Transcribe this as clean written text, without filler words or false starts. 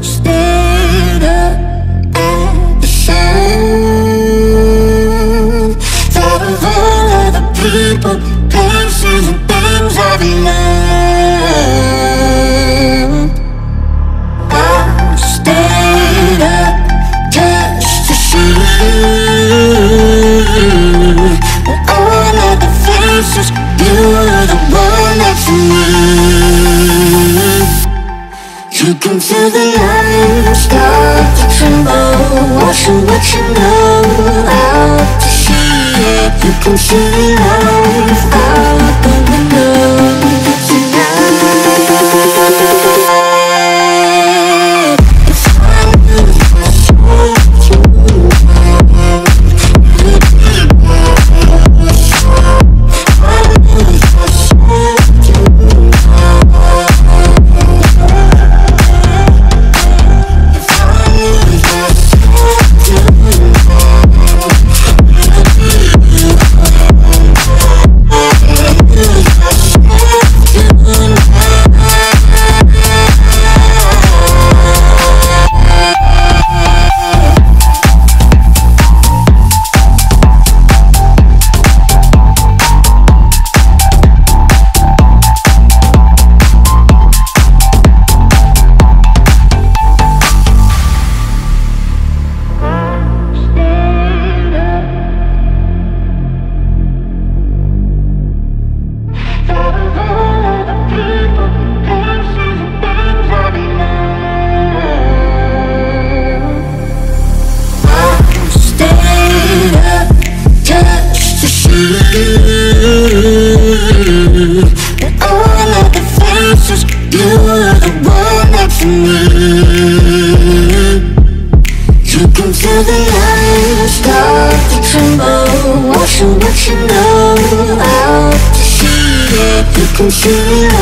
Stared up at the sun. Thought of all of the people, places and things I've loved. I stayed up just to see that all of the faces, you were the one next to me. You can feel the lines start to tremble, watching what you know out to sea. You can see the life out the window tonight. If I lose my soul tonight, I lose my soul and all of the faces, you were the one next to me. You can feel the lights start to tremble, watching what you know out to sea. You can see